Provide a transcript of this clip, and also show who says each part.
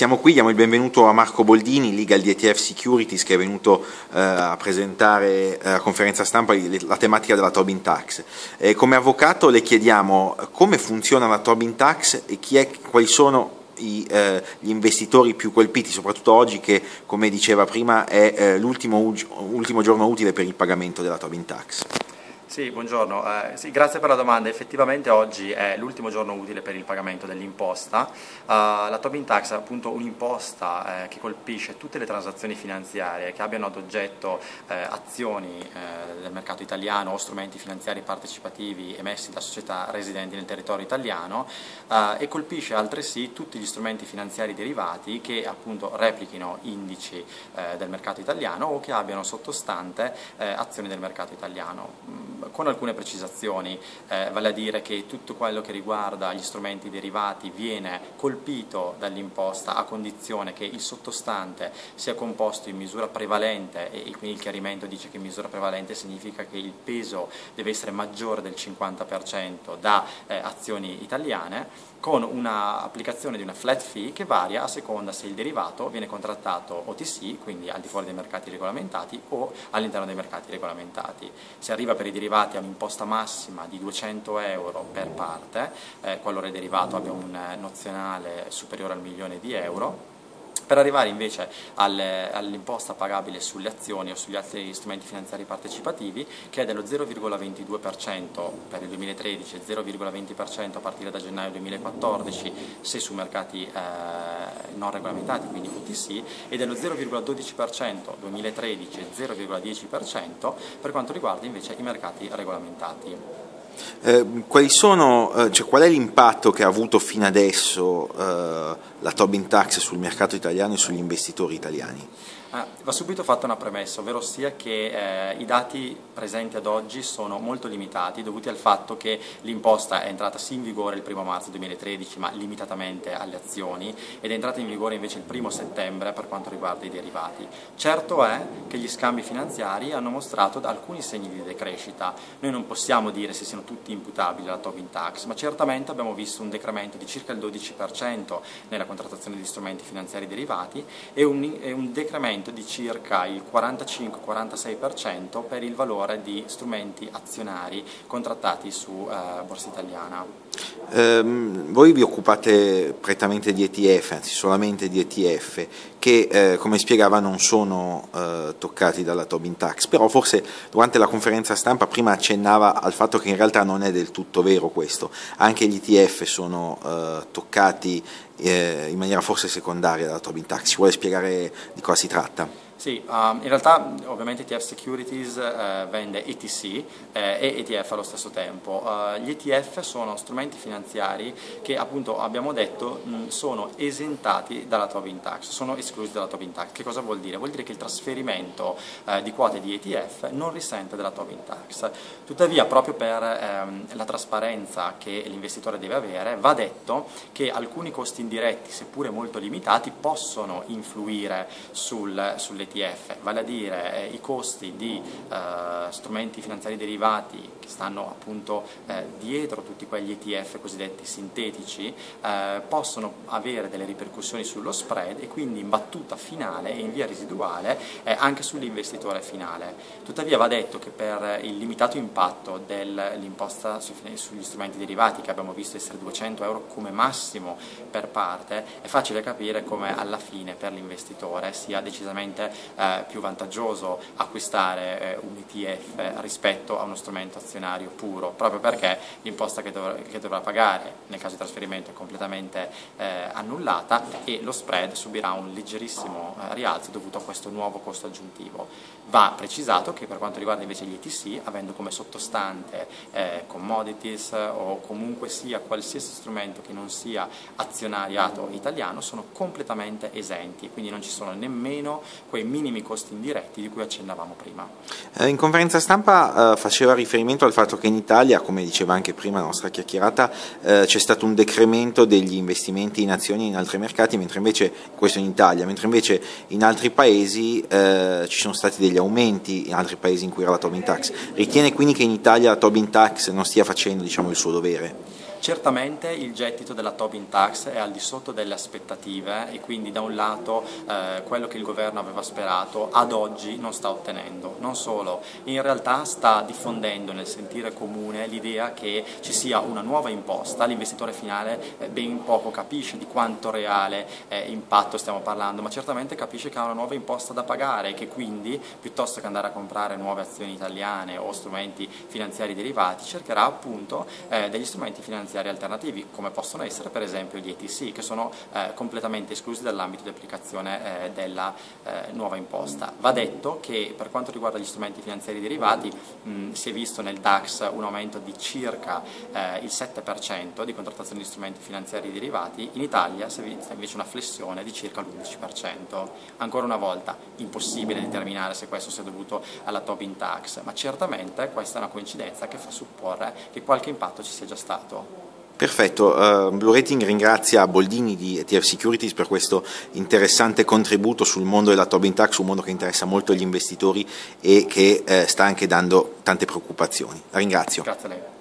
Speaker 1: Siamo qui, diamo il benvenuto a Marco Boldini, Legal di ETF Securities, che è venuto a presentare a conferenza stampa la tematica della Tobin Tax. Come avvocato le chiediamo come funziona la Tobin Tax e quali sono gli investitori più colpiti, soprattutto oggi che, come diceva prima, è l'ultimo giorno utile per il pagamento della Tobin Tax.
Speaker 2: Sì, buongiorno. Sì, grazie per la domanda. Effettivamente oggi è l'ultimo giorno utile per il pagamento dell'imposta. La Tobin Tax è appunto un'imposta che colpisce tutte le transazioni finanziarie che abbiano ad oggetto azioni del mercato italiano o strumenti finanziari partecipativi emessi da società residenti nel territorio italiano e colpisce altresì tutti gli strumenti finanziari derivati che appunto replichino indici del mercato italiano o che abbiano sottostante azioni del mercato italiano. Con alcune precisazioni, vale a dire che tutto quello che riguarda gli strumenti derivati viene colpito dall'imposta a condizione che il sottostante sia composto in misura prevalente, e quindi il chiarimento dice che in misura prevalente significa che il peso deve essere maggiore del 50% da azioni italiane, con un'applicazione di una flat fee che varia a seconda se il derivato viene contrattato OTC, quindi al di fuori dei mercati regolamentati, o all'interno dei mercati regolamentati. Si arriva per i derivati a un'imposta massima di 200 euro per parte, qualora il derivato abbia un nozionale superiore al €1.000.000. Per arrivare invece all'imposta pagabile sulle azioni o sugli altri strumenti finanziari partecipativi, che è dello 0,22% per il 2013 e 0,20% a partire da gennaio 2014 se su mercati non regolamentati, quindi OTC, e dello 0,12% 2013 e 0,10% per quanto riguarda invece i mercati regolamentati.
Speaker 1: Qual è l'impatto che ha avuto fino adesso la Tobin Tax sul mercato italiano e sugli investitori italiani?
Speaker 2: Va subito fatta una premessa, ovvero sia che i dati presenti ad oggi sono molto limitati, dovuti al fatto che l'imposta è entrata sì in vigore il 1 marzo 2013, ma limitatamente alle azioni, ed è entrata in vigore invece il 1 settembre per quanto riguarda i derivati. Certo è che gli scambi finanziari hanno mostrato alcuni segni di decrescita. Noi non possiamo dire se siano tutti imputabili alla Tobin Tax, ma certamente abbiamo visto un decremento di circa il 12% nella contrattazione di strumenti finanziari derivati e un decremento di circa il 45-46% per il valore di strumenti azionari contrattati su Borsa Italiana.
Speaker 1: Voi vi occupate prettamente di ETF, anzi solamente di ETF, che come spiegava non sono toccati dalla Tobin Tax, però forse durante la conferenza stampa prima accennava al fatto che in realtà non è del tutto vero questo, anche gli ETF sono toccati in maniera forse secondaria dalla Tobin Tax. Ci vuole spiegare di cosa si tratta?
Speaker 2: Sì, in realtà ovviamente ETF Securities vende ETC e ETF allo stesso tempo. Gli ETF sono strumenti finanziari che appunto abbiamo detto sono esentati dalla Tobin Tax, sono esclusi dalla Tobin Tax. Che cosa vuol dire? Vuol dire che il trasferimento di quote di ETF non risente della Tobin Tax. Tuttavia, proprio per la trasparenza che l'investitore deve avere, va detto che alcuni costi indiretti, seppure molto limitati, possono influire sull'ETF, vale a dire i costi di strumenti finanziari derivati che stanno appunto dietro tutti quegli ETF cosiddetti sintetici, possono avere delle ripercussioni sullo spread e quindi in battuta finale e in via residuale anche sull'investitore finale. Tuttavia va detto che per il limitato impatto dell'imposta sugli strumenti derivati, che abbiamo visto essere 200 euro come massimo per parte, è facile capire come alla fine per l'investitore sia decisamente più vantaggioso acquistare un ETF rispetto a uno strumento azionario puro, proprio perché l'imposta che dovrà pagare nel caso di trasferimento è completamente annullata e lo spread subirà un leggerissimo rialzo dovuto a questo nuovo costo aggiuntivo. Va precisato che per quanto riguarda invece gli ETC, avendo come sottostante commodities o comunque sia qualsiasi strumento che non sia azionariato italiano, sono completamente esenti, quindi non ci sono nemmeno quei minimi costi indiretti di cui accennavamo prima.
Speaker 1: In conferenza stampa faceva riferimento al fatto che in Italia, come diceva anche prima la nostra chiacchierata, c'è stato un decremento degli investimenti in azioni in altri mercati, mentre invece, questo in Italia, mentre invece in altri paesi ci sono stati degli aumenti, in altri paesi in cui era la Tobin Tax. Ritiene quindi che in Italia la Tobin Tax non stia facendo, diciamo, il suo dovere?
Speaker 2: Certamente il gettito della Tobin Tax è al di sotto delle aspettative e quindi da un lato quello che il governo aveva sperato ad oggi non sta ottenendo. Non solo, in realtà sta diffondendo nel sentire comune l'idea che ci sia una nuova imposta, l'investitore finale ben poco capisce di quanto reale impatto stiamo parlando, ma certamente capisce che ha una nuova imposta da pagare e che quindi piuttosto che andare a comprare nuove azioni italiane o strumenti finanziari derivati cercherà appunto degli strumenti finanziari alternativi, come possono essere per esempio gli ETC, che sono completamente esclusi dall'ambito di applicazione della nuova imposta. Va detto che per quanto riguarda gli strumenti finanziari derivati si è visto nel DAX un aumento di circa il 7% di contrattazione di strumenti finanziari derivati, in Italia si è vista invece una flessione di circa l'11%. Ancora una volta, impossibile determinare se questo sia dovuto alla Tobin Tax, ma certamente questa è una coincidenza che fa supporre che qualche impatto ci sia già stato.
Speaker 1: Perfetto, Blue Rating ringrazia Boldini di ETF Securities per questo interessante contributo sul mondo della Tobin Tax, un mondo che interessa molto gli investitori e che sta anche dando tante preoccupazioni. La ringrazio.
Speaker 2: Grazie a lei.